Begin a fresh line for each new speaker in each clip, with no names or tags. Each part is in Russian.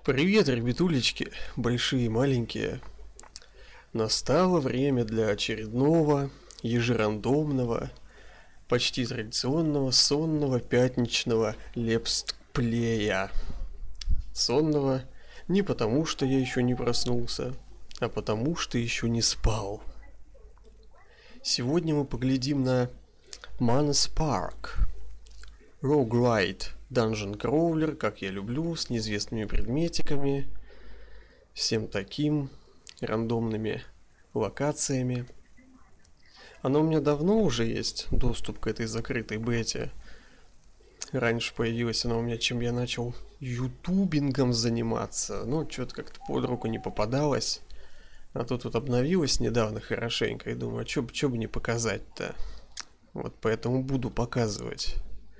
Привет, ребятулечки, большие и маленькие. Настало время для очередного, ежерандомного, почти традиционного, сонного, пятничного лепстплея. Сонного не потому, что я еще не проснулся, а потому, что еще не спал. Сегодня мы поглядим на Manus Park. Roguelite Dungeon Crawler, как я люблю, с неизвестными предметиками, всем таким, рандомными локациями. Она у меня давно уже есть, доступ к этой закрытой бете. Раньше появилась она у меня, чем я начал ютубингом заниматься, но что-то как-то под руку не попадалось. А тут вот обновилась недавно хорошенько, и думаю, чё бы не показать-то. Вот поэтому буду показывать.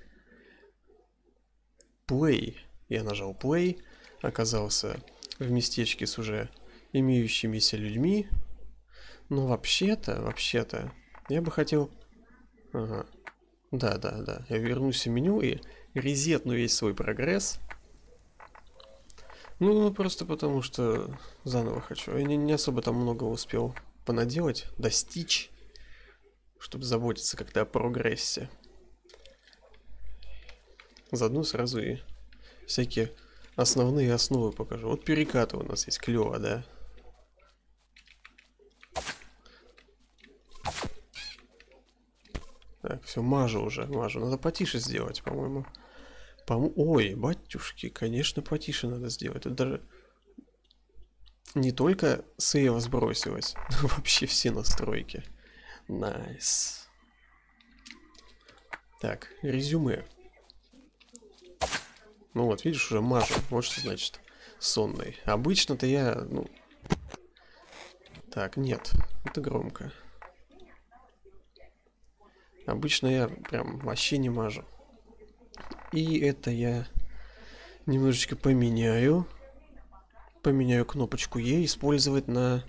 Play. Я нажал Play, оказался в местечке с уже имеющимися людьми. Но вообще-то, я бы хотел... Ага. Да. Я вернусь в меню и резетну весь свой прогресс. Ну, просто потому что заново хочу. Я не особо там много успел понаделать, достичь, чтобы заботиться как-то о прогрессе. Заодно сразу и всякие основные основы покажу. Вот перекаты у нас есть, клево, да? Так, все, мажу. Надо потише сделать, по-моему. Ой, батюшки, конечно, потише надо сделать. Тут даже не только сейва сбросилась, но вообще все настройки. Найс. Так, резюме. Ну вот, видишь, уже мажу. Вот что значит сонный. Обычно-то я, Так, нет, это громко. Обычно я прям вообще не мажу. И это я немножечко поменяю. Поменяю кнопочку Е, использовать на...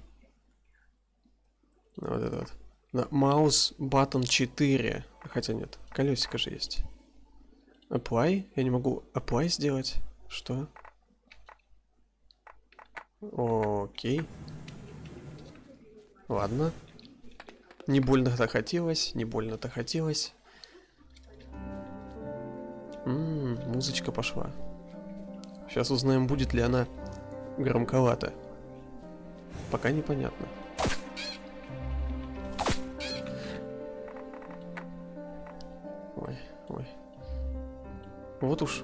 Вот это вот. На Mouse Button 4. Хотя нет, колесико же есть. Apply? Я не могу Apply сделать. Что? Окей. Ладно. Не больно-то хотелось. Музычка пошла. Сейчас узнаем, будет ли она громковата. Пока непонятно. Ой. Вот уж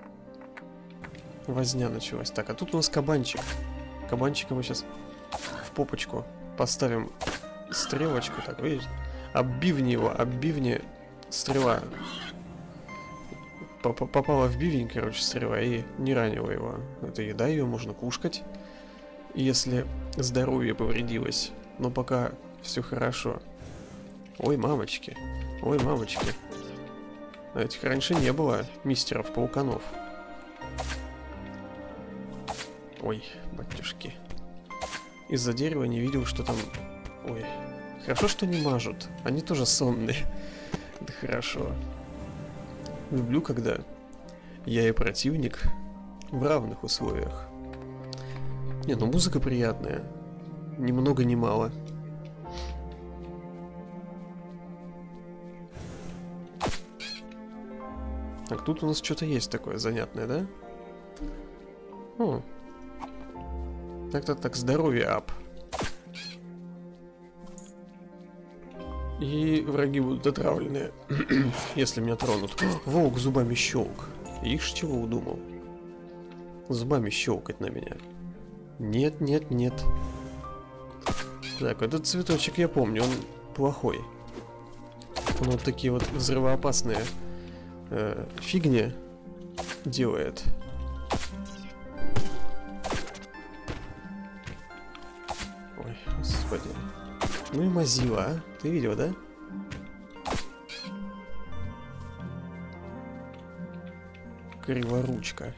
возня началась. Так, а тут у нас кабанчик. Кабанчика мы сейчас в попочку поставим стрелочку. Так, видишь? Оббивни его, стрела. Попала в бивень, короче, стрела, и не ранила его. Это еда, ее можно кушать, если здоровье повредилось. Но пока все хорошо. Ой, мамочки. Этих раньше не было, мистеров-пауканов. Ой, батюшки. Из-за дерева не видел, что там... Ой, хорошо, что не мажут. Они тоже сонные. Да хорошо. Люблю, когда я и противник в равных условиях. Не, ну музыка приятная. Ни много ни мало. Так, тут у нас что-то есть такое занятное, да? О. Так, здоровье ап. И враги будут отравлены, если меня тронут. Волк зубами щелк. Ишь, чего удумал? Зубами щелкать на меня. Нет. Так, этот цветочек я помню, он плохой. Он вот такие вот взрывоопасные фигни делает. Ой, господи. Ну и мазила, а? Ты видел, да? Криворучка.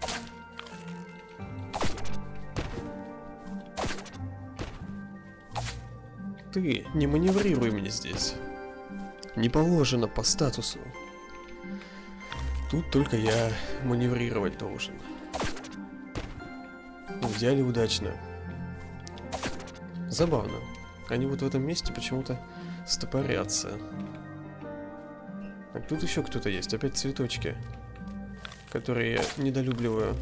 Ты не маневрируй мне здесь. Не положено по статусу. Тут только я маневрировать должен. В идеале удачно. Забавно. Они вот в этом месте почему-то стопорятся. Так, тут еще кто-то есть. Опять цветочки, которые я недолюбливаю.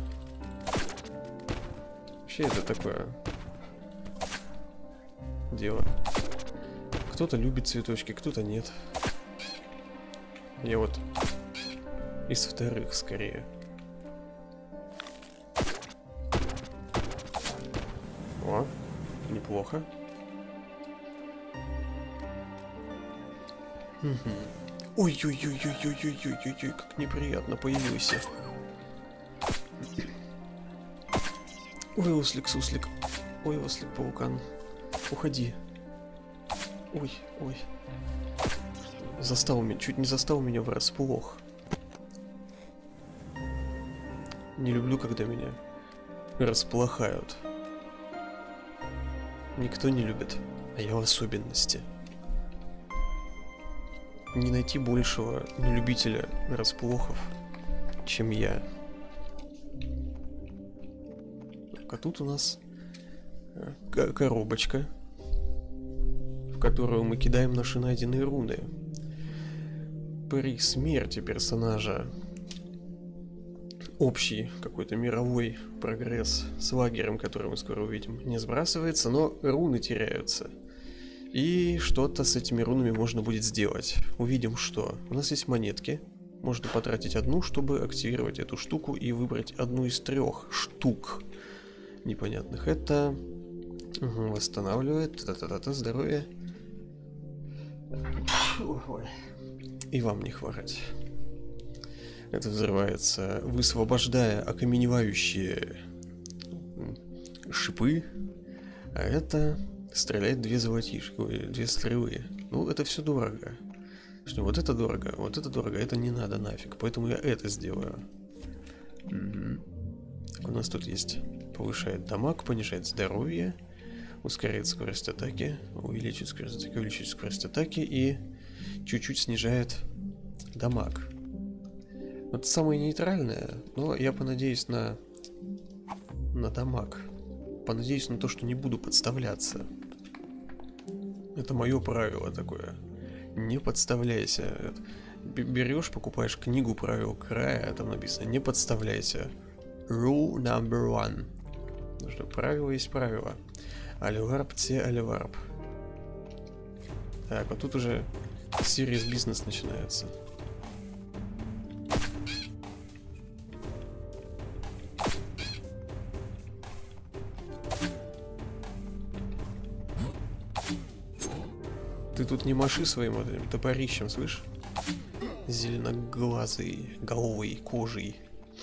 Вообще это такое дело. Кто-то любит цветочки, кто-то нет. Я вот из вторых скорее. О, неплохо. Ой-ой-ой-ой-ой-ой-ой-ой-ой, как неприятно появился. Ой, ослик-суслик. Ой, ослик-паукан. Уходи. Ой, ой. Застал меня, чуть не застал меня врасплох. Не люблю, когда меня расплохают. Никто не любит, а я в особенности. Не найти большего нелюбителя расплохов, чем я. А тут у нас коробочка, в которую мы кидаем наши найденные руны. При смерти персонажа общий какой-то мировой прогресс с лагерем, который мы скоро увидим, не сбрасывается, но руны теряются. И что-то с этими рунами можно будет сделать. Увидим, что. У нас есть монетки. Можно потратить одну, чтобы активировать эту штуку и выбрать одну из 3 штук непонятных. Это восстанавливает здоровье. И вам не хворать. Это взрывается, высвобождая окаменевающие шипы. А это стреляет 2 золотишки, 2 стрелы. Ну, это все дорого. Что, вот это дорого, это не надо нафиг. Поэтому я это сделаю. Так, у нас тут есть. Повышает дамаг, понижает здоровье, ускоряет скорость атаки, увеличивает скорость атаки и чуть-чуть снижает дамаг. Вот самое нейтральное, но я понадеюсь на дамаг. Понадеюсь на то, что не буду подставляться. Это мое правило такое. Не подставляйся. Берешь, покупаешь книгу правил края, а там написано: не подставляйся. Rule number 1. Ну что, правило есть правило. Аливарп, те аливарп. Так, вот тут уже serious бизнес начинается. Ты тут не маши своим вот этим топорищем, слышь? Зеленоглазый, головой, кожей.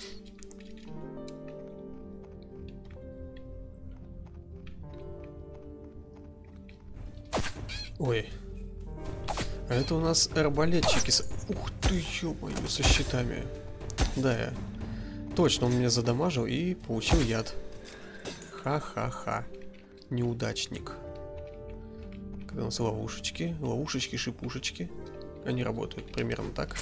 Ой. А это у нас арбалетчики с... Ух ты, ё-моё, со щитами. Да, я... Точно, он меня задамажил и получил яд. Ха-ха-ха. Неудачник. Когда у нас ловушечки, шипушечки. Они работают примерно так.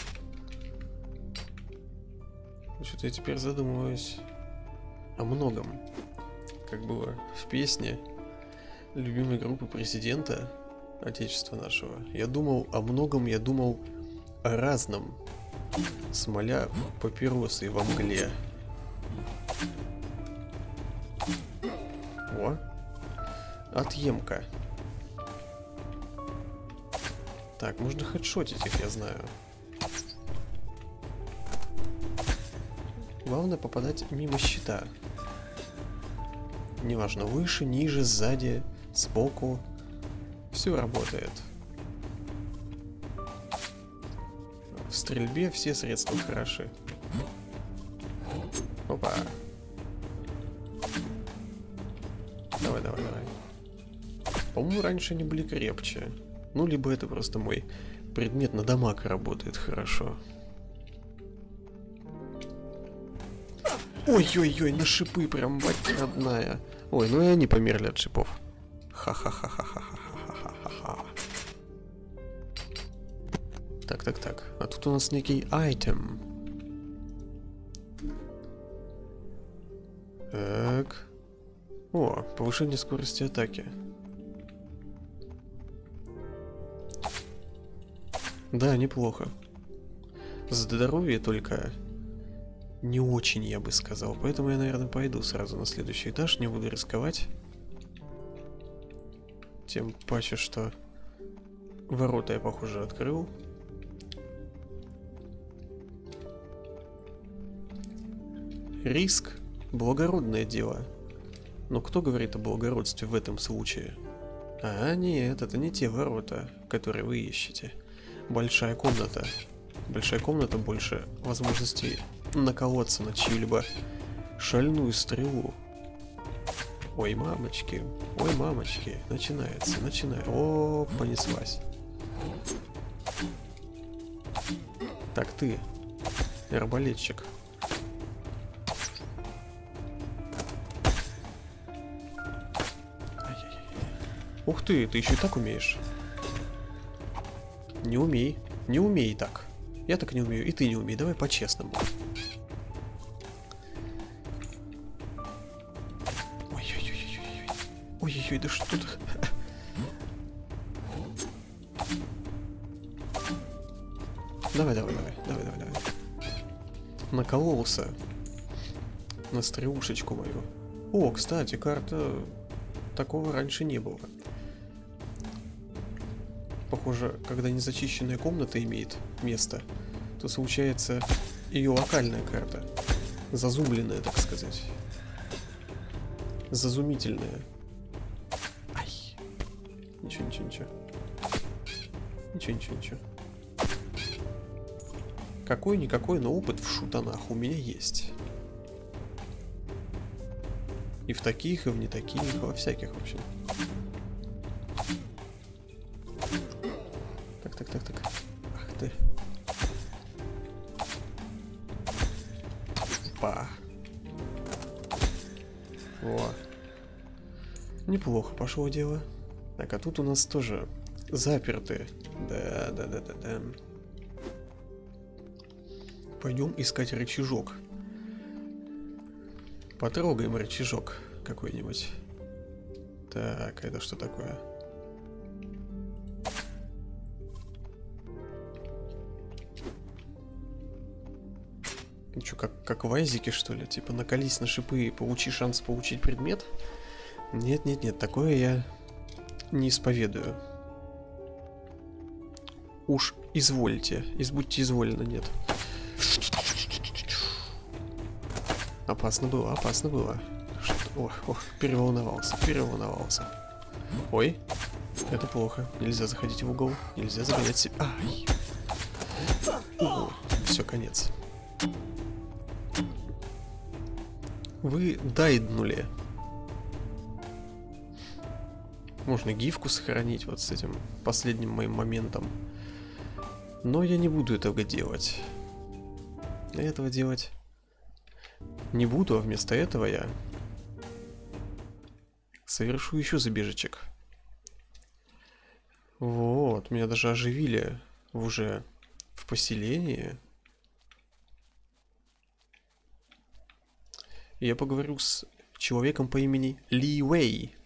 Что-то я теперь задумываюсь о многом. Как было в песне любимой группы президента Отечества нашего. Я думал о многом, я думал о разном. Смоля папиросы во мгле. О! Отъемка. Так, можно хедшотить их, я знаю. Главное попадать мимо щита. Неважно, выше, ниже, сзади, сбоку. Все работает. В стрельбе все средства хороши. Опа. Давай. По-моему, раньше они были крепче. Ну, либо это просто мой предмет на дамаг работает хорошо. Ой-ой-ой, на шипы прям, мать родная. Ой, ну и они померли от шипов. Ха-ха-ха-ха-ха-ха-ха-ха-ха. Так. А тут у нас некий айтем. Так. О, повышение скорости атаки. Да, неплохо. Здоровье только не очень, я бы сказал. Поэтому я, наверное, пойду сразу на следующий этаж. Не буду рисковать. Тем паче, что ворота я, похоже, открыл. Риск – благородное дело. Но кто говорит о благородстве в этом случае? А, нет, это не те ворота, которые вы ищете. Большая комната. Большая комната, больше возможностей наколоться на чью-либо шальную стрелу. Ой, мамочки, начинается. О, понеслась. Так, ты, арбалетчик. Ух ты еще и так умеешь. Не умей так. Я так не умею, и ты не умей, давай по-честному. Ой-ой-ой, да что ты? Давай. Накололся на стрелушечку мою. О, кстати, карта... Такого раньше не было. Похоже, когда незачищенная комната имеет место, то случается ее локальная карта. Зазумленная, так сказать. Зазумительная. Ай. Ничего. Какой-никакой, но опыт в шутанах у меня есть. И в таких, и в не таких, во всяких, в общем. Так. Ах ты. Па. Во. Неплохо пошло дело. Так, а тут у нас тоже заперты. Да. Пойдем искать рычажок. Потрогаем рычажок какой-нибудь. Так, это что такое? Ну что, как в Айзеке, что ли? Типа накались на шипы и получи шанс получить предмет? Нет, такое я не исповедую. Уж извольте, будьте изволены, нет. Опасно было. Ох, переволновался. Ой, это плохо. Нельзя заходить в угол, нельзя загонять себя. Ай. Все, конец. Вы дайднули. Можно гифку сохранить вот с этим последним моим моментом. Но я не буду этого делать. Не буду, а вместо этого я совершу еще забежечек. Вот, меня даже оживили уже в поселении. Я поговорю с человеком по имени Ли Уэй.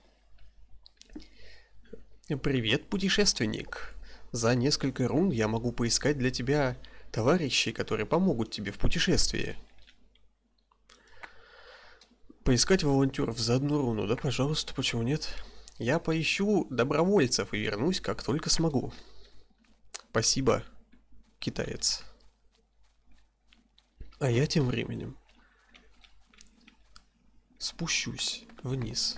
Привет, путешественник. За несколько рун я могу поискать для тебя товарищей, которые помогут тебе в путешествии. Поискать волонтеров за одну руну, да, пожалуйста, почему нет? Я поищу добровольцев и вернусь, как только смогу. Спасибо, китаец. А я тем временем спущусь вниз.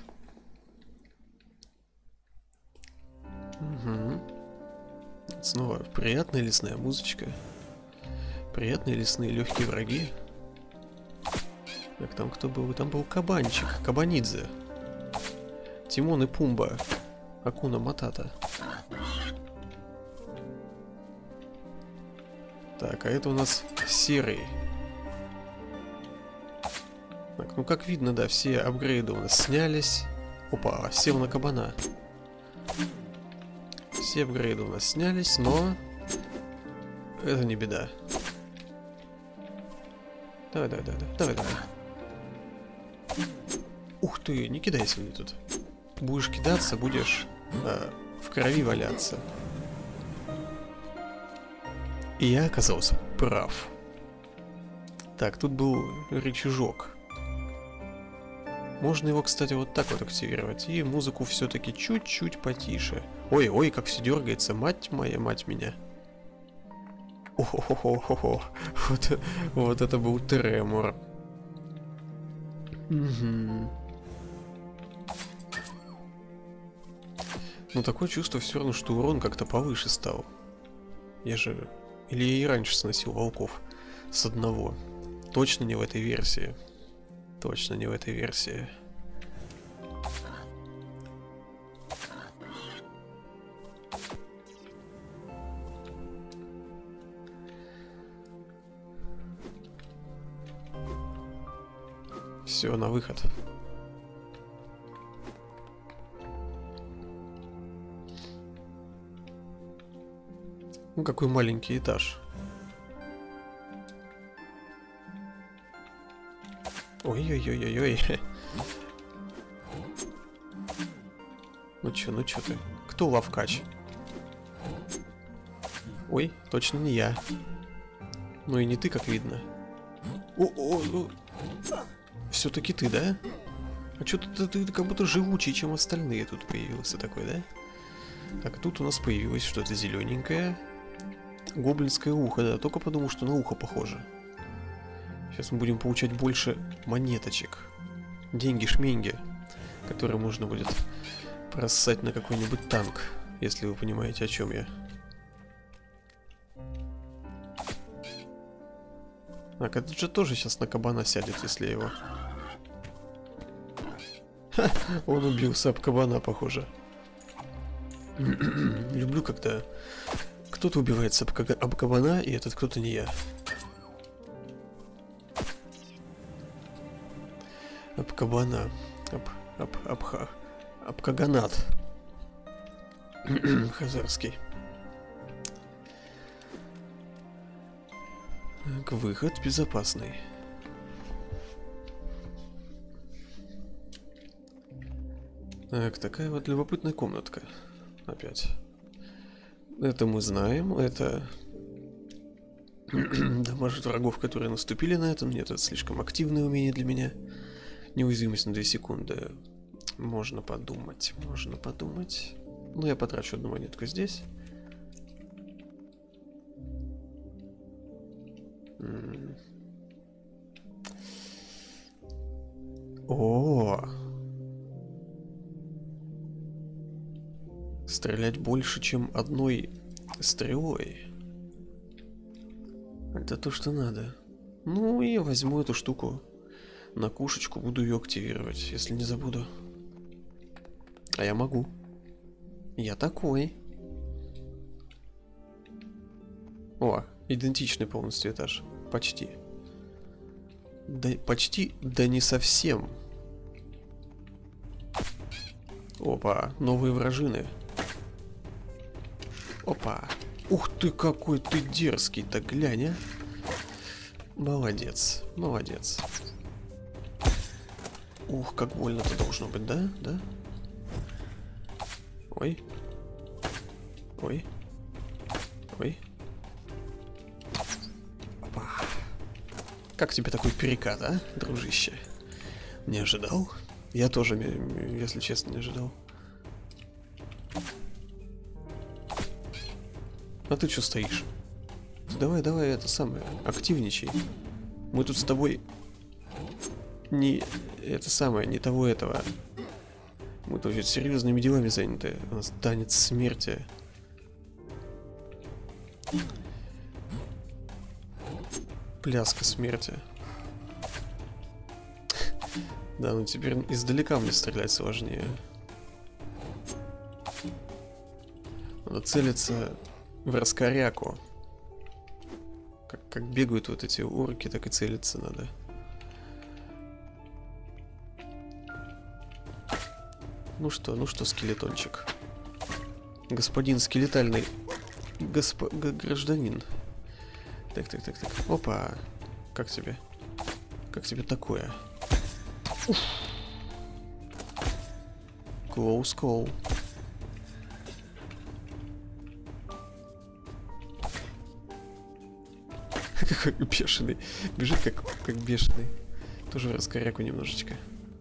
Угу. Снова приятная лесная музычка. Приятные лесные легкие враги. Так, там кто был? Там был кабанчик, Кабанидзе. Тимон и Пумба. Акуна Матата. Так, а это у нас серый. Так, ну как видно, да, все апгрейды у нас снялись. Опа, сел на кабана. Все апгрейды у нас снялись, но это не беда. Давай. Ух ты, не кидайся мне тут. Будешь кидаться, будешь в крови валяться. И я оказался прав. Так, тут был рычажок. Можно его, кстати, вот так вот активировать. И музыку все-таки чуть-чуть потише. Ой-ой, как все дергается. Мать моя, мать меня. О-хо-хо-хо-хо. Вот это был тремор. Угу. Но такое чувство все равно, что урон как-то повыше стал. Я же... Или я и раньше сносил волков с одного. Точно не в этой версии. Точно не в этой версии. Все, на выход. Ну, какой маленький этаж. Ой-ой-ой-ой-ой. Ну чё ты? Кто лавкач? Ой, точно не я. Ну и не ты, как видно. О-о-о. Все-таки ты, да? А чё ты как будто живучий, чем остальные тут появился такой, да? Так, тут у нас появилось что-то зелененькое. Гоблинское ухо, да, только подумал, что на ухо похоже. Сейчас мы будем получать больше монеточек. Деньги-шменьги, которые можно будет просать на какой-нибудь танк, если вы понимаете, о чем я. Так, этот же тоже сейчас на кабана сядет, если его... Ха, он убился об кабана, похоже. Люблю, когда кто-то убивается об кабана, и этот кто-то не я. Об кабана. Об каганат. Хазарский. Так, выход безопасный. Так, такая вот любопытная комнатка. Опять. Это мы знаем. Это дамажит врагов, которые наступили на это. Нет, это слишком активное умение для меня. Неуязвимость на 2 секунды. Можно подумать. Можно подумать. Ну, я потрачу одну монетку здесь. О! Стрелять больше, чем одной стрелой. Это то, что надо. Ну, и возьму эту штуку на кушечку, буду ее активировать, если не забуду. А я могу. Я такой. О, идентичный полностью этаж. Почти. Да, почти, да не совсем. Опа, новые вражины. Опа. Ух ты, какой ты дерзкий-то, глянь, а. Молодец, молодец. Ух, как больно-то должно быть, да? Да? Ой. Ой. Ой. Опа. Как тебе такой перекат, а, дружище? Не ожидал? Я тоже, если честно, не ожидал. А ты что стоишь? Давай, давай, это самое, активничай. Мы тут с тобой не это самое, не того этого. Мы тут серьезными делами заняты. У нас танец смерти. Пляска смерти. Да, ну теперь издалека мне стрелять сложнее. Надо целиться в раскоряку. Как бегают вот эти орки, так и целиться надо. Ну что, скелетончик. Господин скелетальный гражданин. Так. Опа. Как тебе? Как тебе такое? Уф. Close call. Какой бешеный. Бежит как бешеный. Тоже раскоряку немножечко.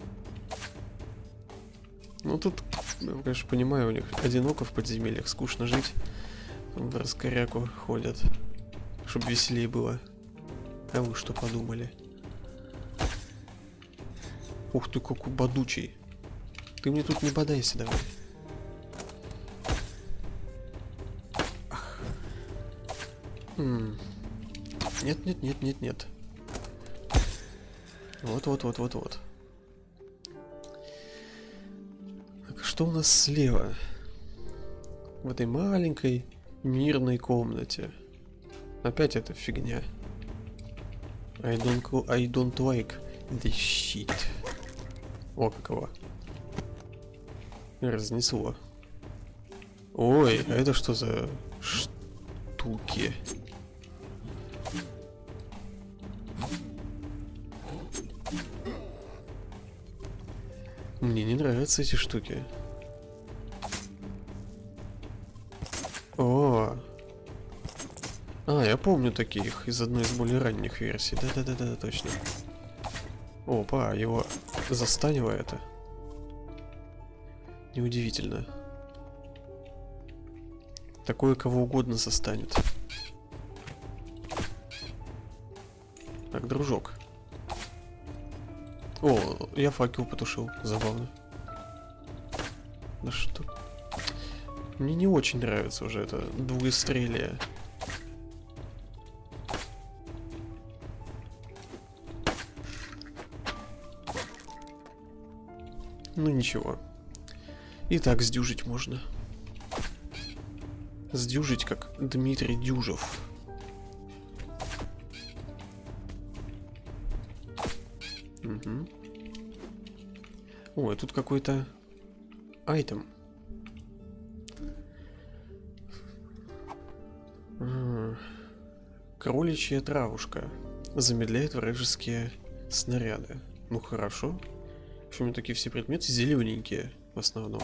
Ну тут, я, конечно, понимаю, у них одиноко в подземельях, скучно жить. Там в раскоряку ходят. Чтобы веселее было. А вы что подумали? Ух ты, какой бодучий. Ты мне тут не бодайся давай. Ах. Нет, нет, нет, нет, нет. Вот. Так, что у нас слева? В этой маленькой мирной комнате. Опять эта фигня. I don't like this shit. О, каково. Разнесло. Ой, а это что за штуки? Мне не нравятся эти штуки. О, я помню таких из одной из более ранних версий. Да, точно. Опа, его застанило это. Неудивительно. Такое кого угодно застанет. Так, дружок. О, я факел потушил. Забавно. Да что? Мне не очень нравится уже это двуестрелие. Ну ничего. И так сдюжить можно. Сдюжить, как Дмитрий Дюжев. Угу. Ой, тут какой-то айтем. Кроличья травушка. Замедляет вражеские снаряды. Ну хорошо. В общем, такие все предметы зелененькие в основном.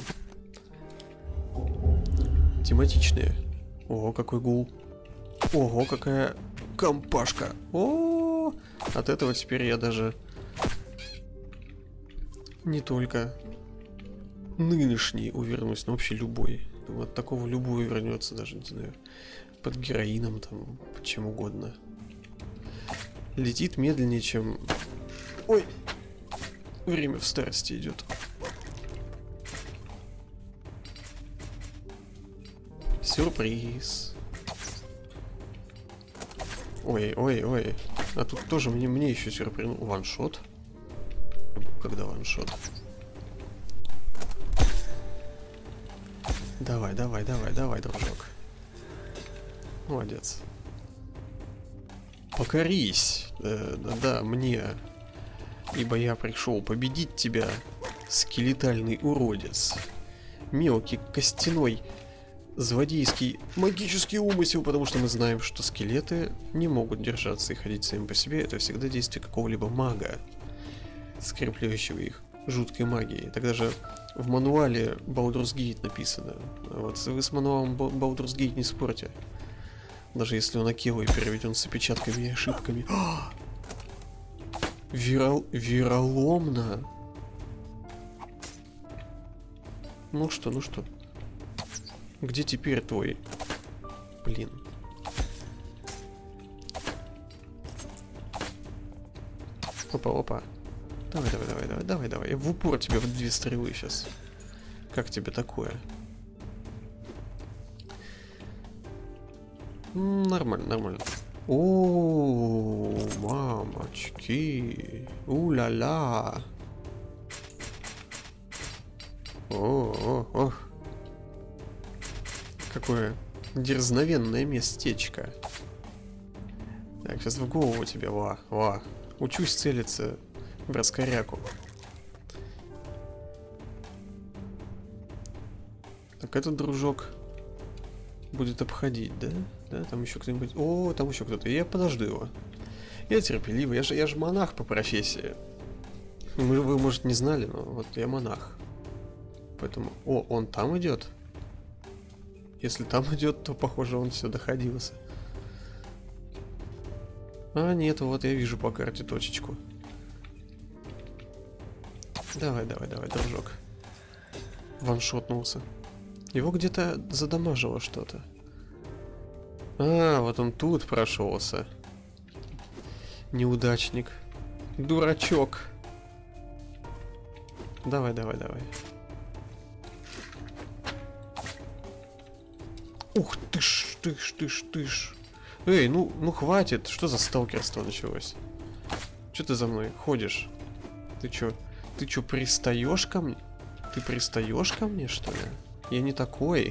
Тематичные. Ого, какой гул. Ого, какая компашка. О, от этого теперь я даже не только нынешний увернусь, но вообще любой. От такого любой вернется, даже не знаю, под героином, там, под чем угодно. Летит медленнее, чем... Ой! Время в старости идет. Сюрприз. Ой. А тут тоже мне еще сюрприз. Ваншот. Когда ваншот? Давай, дружок. Молодец. Покорись. Да, мне. Ибо я пришел победить тебя, скелетальный уродец. Мелкий, костяной, злодейский, магический умысел, потому что мы знаем, что скелеты не могут держаться и ходить сами по себе. Это всегда действие какого-либо мага, скрепляющего их жуткой магией. Тогда же в мануале Baldur's Gate написано. Вот вы с мануалом Baldur's Gate не спорьте. Даже если он окелый переведен с опечатками и ошибками. Вероломно. Ну что? Где теперь твой? Блин. Опа. Давай. Я в упор тебе в 2 стрелы сейчас. Как тебе такое? Нормально. О, мамочки. У-ля-ля. Ох. Какое дерзновенное местечко. Так, сейчас в голову тебе, ва. Учусь целиться в раскоряку. Так, этот дружок будет обходить, да? Да, там еще кто-нибудь. О, там еще кто-то. Я подожду его. Я терпеливый. Я же монах по профессии. Вы, может, не знали, но вот я монах. Поэтому... О, он там идет. Если там идет, то, похоже, он все доходился. А, нет, вот я вижу по карте точечку. Давай, давай, давай, дружок. Ваншотнулся. Его где-то задамажило что-то. А, вот он тут прошелся. Неудачник. Дурачок. Давай, давай, давай. Ух ты ж, ты ж, ты ж, ты ж. Эй, ну хватит. Что за сталкерство началось? Че ты за мной ходишь? Ты чё, пристаешь ко мне? Ты пристаешь ко мне, что ли? Я не такой.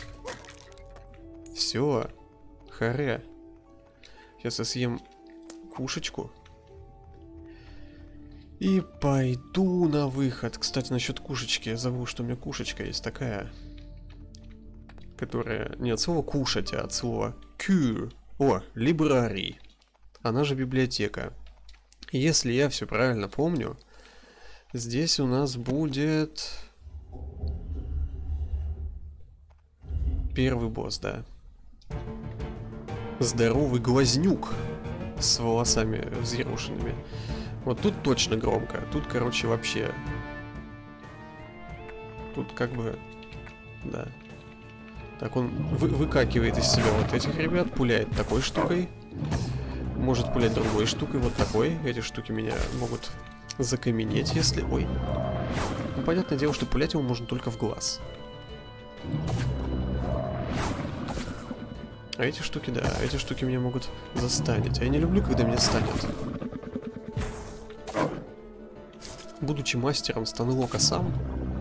Все. Харе. Сейчас я съем кушечку. И пойду на выход. Кстати, насчет кушечки. Я забыл, что у меня кушечка есть такая. Которая не от слова кушать, а от слова кю. О, либрарий. Она же библиотека. Если я все правильно помню, здесь у нас будет первый босс, да. Здоровый глазнюк с волосами взъерошенными. Вот тут точно громко. Тут, короче, вообще... Тут как бы... Да. Так, он выкакивает из себя вот этих ребят, пуляет такой штукой. Может пулять другой штукой, вот такой. Эти штуки меня могут закаменеть, если... Ой. Ну, понятное дело, что пулять его можно только в глаз. А эти штуки, да, эти штуки меня могут застанить. А я не люблю, когда меня станет. Будучи мастером станлока сам,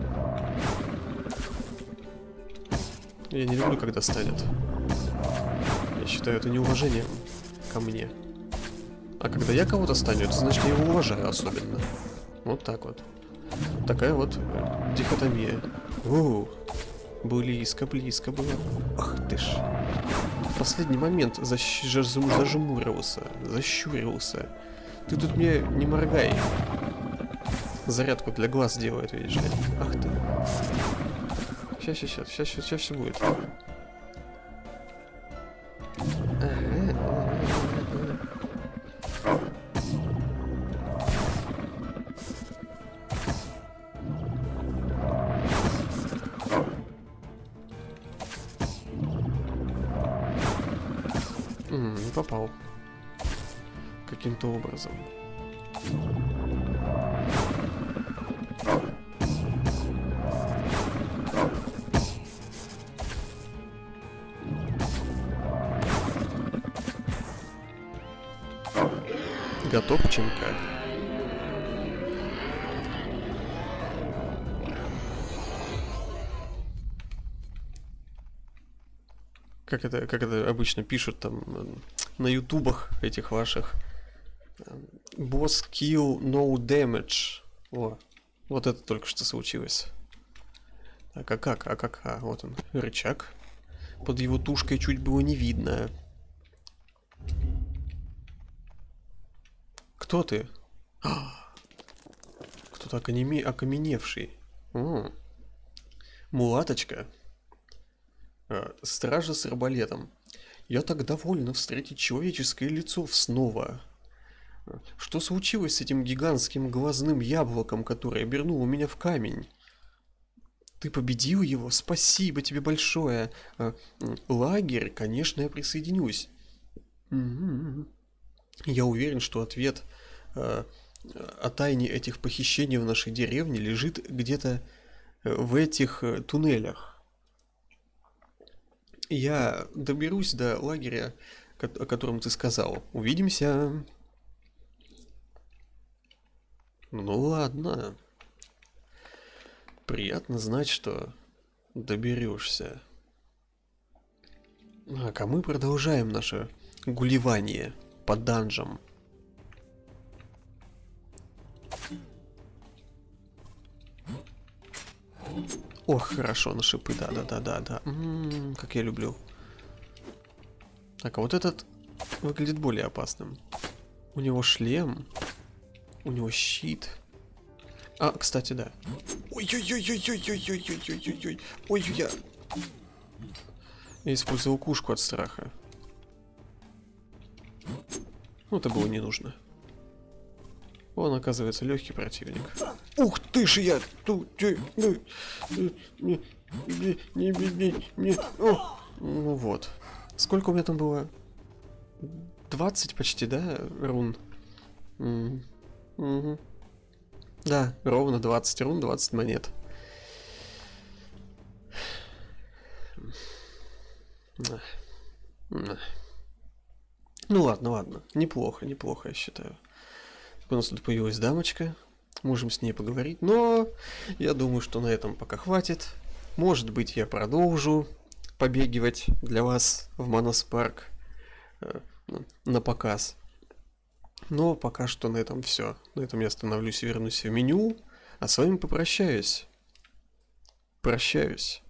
я не люблю, когда станет. Я считаю это неуважением ко мне. А когда я кого-то станет, значит я его уважаю особенно. Вот так вот. Такая вот дихотомия. Близко, близко было. Ах ты ж. В последний момент зажмурился, защурился. Ты тут мне не моргай. Зарядку для глаз делает, видишь ли. Ах ты. Сейчас все будет. Не попал. Каким-то образом. Готовченко. Как это обычно пишут там на ютубах этих ваших. Boss kill, no damage. О, вот это только что случилось. Так, а вот он, рычаг. Под его тушкой чуть было не видно. Кто ты? Кто-то окаменевший. Мулаточка. Стража с арбалетом. Я так довольна встретить человеческое лицо снова. Что случилось с этим гигантским глазным яблоком, которое обернуло меня в камень? Ты победил его? Спасибо тебе большое. Лагерь, конечно, я присоединюсь. Я уверен, что ответ о тайне этих похищений в нашей деревне лежит где-то в этих туннелях. Я доберусь до лагеря, о котором ты сказал. Увидимся. Ну ладно. Приятно знать, что доберешься. А мы продолжаем наше гулевание по данжам. Ох, хорошо, на шипы, да. Как я люблю. Так, а вот этот выглядит более опасным. У него шлем. У него щит. А, кстати, да. Ой-ой-ой-ой-ой-ой-ой-ой-ой-ой. Ой, я использовал кушку от страха. Ну, это было не нужно. Он, оказывается, легкий противник. Ух ты ж я! Ну вот. Сколько у меня там было? 20 почти, да, рун? Угу. Да, ровно 20 рун, 20 монет. Ну ладно, ладно. Неплохо, неплохо, я считаю. У нас тут появилась дамочка. Можем с ней поговорить. Но я думаю, что на этом пока хватит. Может быть, я продолжу побегивать для вас в Манас-парк на показ. Но пока что на этом все. На этом я остановлюсь и вернусь в меню. А с вами попрощаюсь. Прощаюсь.